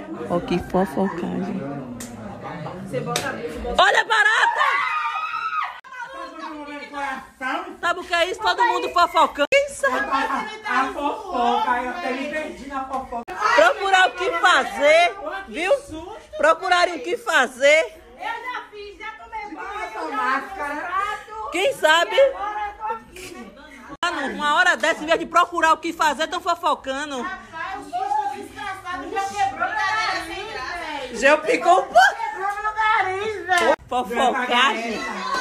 Ó, que fofocagem. Olha a barata! Sabe o que é isso? Todo mundo fofocando. Quem sabe? A fofoca, eu até me perdi na fofoca. Procurar o que fazer, viu? Procurarem o que fazer. Eu já fiz, já tomei banho. Máscara. Quem sabe? Uma hora dessa, em vez de procurar o que fazer, estão fofocando. Rapaz, o susto desgraçado já quebrou meu nariz, velho. Já picou um pouco. Quebrou meu nariz, velho. Fofocagem.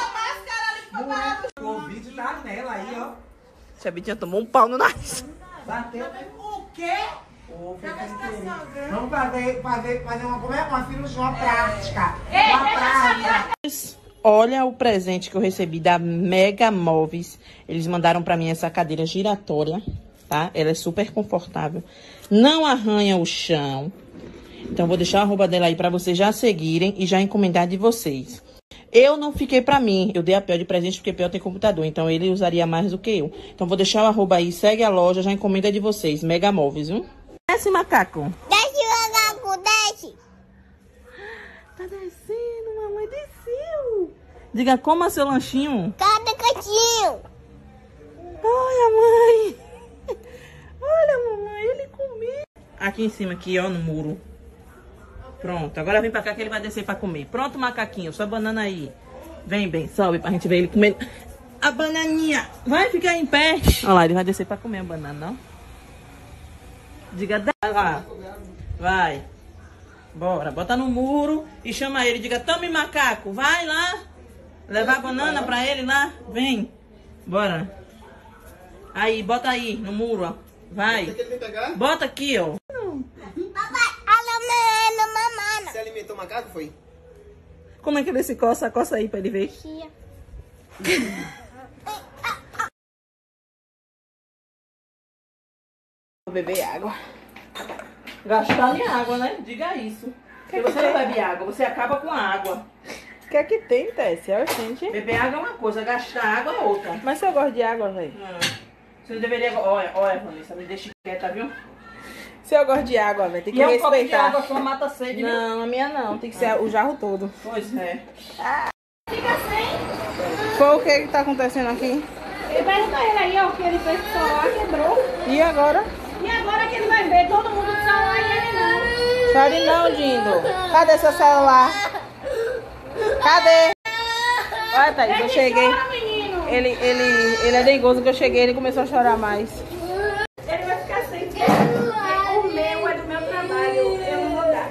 O vídeo tá nela aí, ó. Tia Bitinha tomou um pau no nariz. Bateu. O quê? Vamos fazer uma cirurgia prática. Uma prática. Olha o presente que eu recebi da Mega Móveis. Eles mandaram pra mim essa cadeira giratória, tá? Ela é super confortável. Não arranha o chão. Então, vou deixar a arroba dela aí pra vocês já seguirem e já encomendar de vocês. Eu não fiquei pra mim. Eu dei a Pel de presente porque Pel tem computador. Então, ele usaria mais do que eu. Então, vou deixar o arroba aí. Segue a loja, já encomenda de vocês. Mega Móveis, viu? Desce, macaco. Desce, macaco, desce. Tá descendo, mamãe desceu. Diga, coma seu lanchinho. Cada cantinho. Olha, mãe. Olha, mamãe, ele comeu. Aqui em cima, aqui, ó, no muro. Pronto, agora vem pra cá que ele vai descer pra comer. Pronto, macaquinho, sua banana aí. Vem, bem, sobe pra gente ver ele comer a bananinha. Vai ficar em pé. Olha lá, ele vai descer pra comer a banana, ó. Diga, vai lá. Vai. Bora, bota no muro e chama ele. Diga, tome, macaco, vai lá. Levar a banana pra ele lá. Vem. Bora. Aí, bota aí no muro, ó. Vai. Bota aqui, ó. Você alimentou o macaco, foi? Como é que ele se coça? Coça aí pra ele ver. Vou beber água. Gastar minha água, né? Diga isso. Se você não bebe água, você acaba com a água. O que é que tem, Tessia? Gente. Beber água é uma coisa, gastar água é outra. Mas eu gosto de água, velho. Você não deveria... Olha, Vanessa, me deixa quieta, viu? Se eu gosto de água, velho, tem que E é um copo de respeitar. água só mata a sede, viu? Não, a minha não. Tem que ser o jarro todo. Pois é. Foi o que tá acontecendo aqui? Ele vai ajudar ele aí, ó, que ele fez o celular, quebrou. E agora? E agora que ele vai ver todo mundo com celular e ele não. Chore não, Dindo. Cadê seu celular? Cadê? Olha, Thaís, eu cheguei. Chora, menino. Ele é dengoso que eu cheguei, ele começou a chorar mais. Ele vai ficar sem celular. O meu é do meu trabalho, eu não vou dar.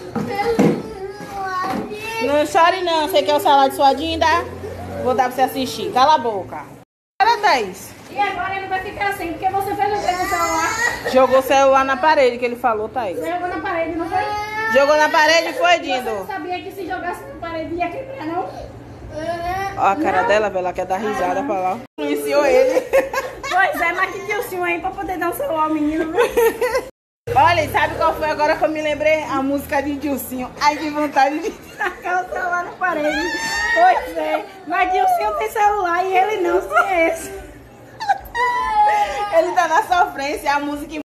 Não chore não, você quer o celular de sua Dinda? Vou dar pra você assistir, cala a boca. Olha, Thaís. E agora ele vai ficar assim, porque você fez o que com o celular? Jogou o celular na parede, que ele falou, Thaís. Você jogou na parede, não foi? Jogou na parede e foi, Você não Dindo. sabia que se jogasse na parede ia quebrar, não? Ó a cara dela, velho, ela quer dar risada pra lá. Iniciou ele. Pois é, mas que Dilcinho aí pra poder dar um celular ao menino, viu? Olha, e sabe qual foi agora que eu me lembrei? A música de Dilcinho. Ai, que vontade de Tacar o celular na parede. Pois é, mas Dilcinho tem celular e ele não, se é esse. Ele tá na sofrência, a música